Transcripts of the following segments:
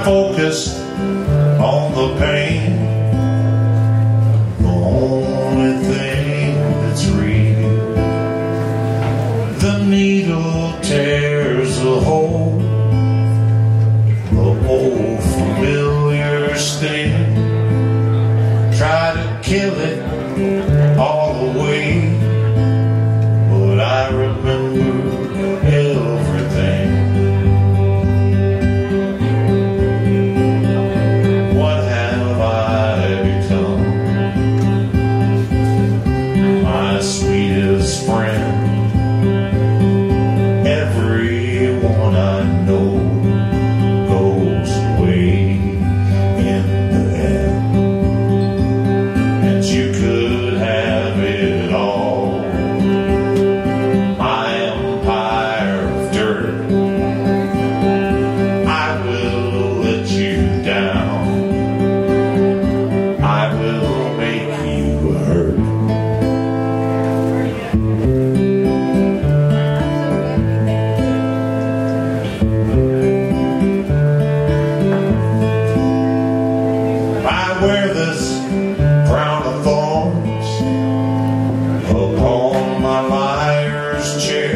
focused on the pain, the only thing that's real. The needle tears a hole, the old familiar sting. Try to kill it all away, but I remember everything. What have I become? My sweetest friend. Everyone I know goes away in the end, and you could have it all. My empire of dirt, I will let you down. I will make you hurt. I wear this crown of thorns upon my liar's chair,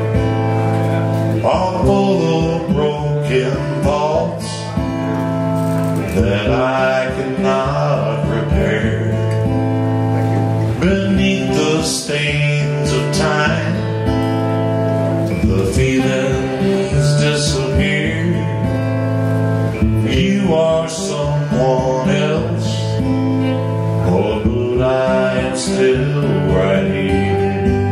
all full of broken thoughts that I cannot repair. Beneath the stains of time, the feelings disappear. You are someone else, oh, but I am still right here.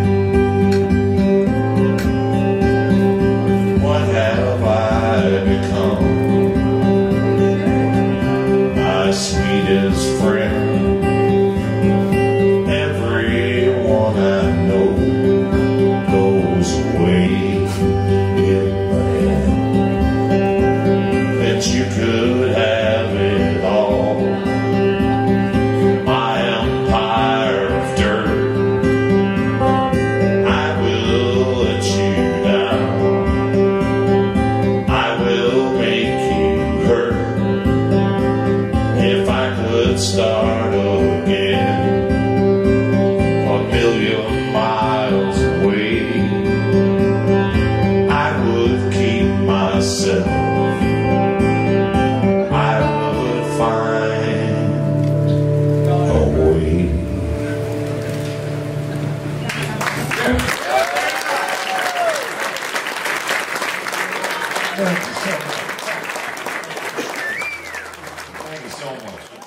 What have I become? My sweetest friend. Everyone I know goes away in the end, that you could have it all. My empire of dirt, I will let you down. I will make you hurt. If I could start again, a million miles away, I would keep myself. I would find a way. Thank you so much.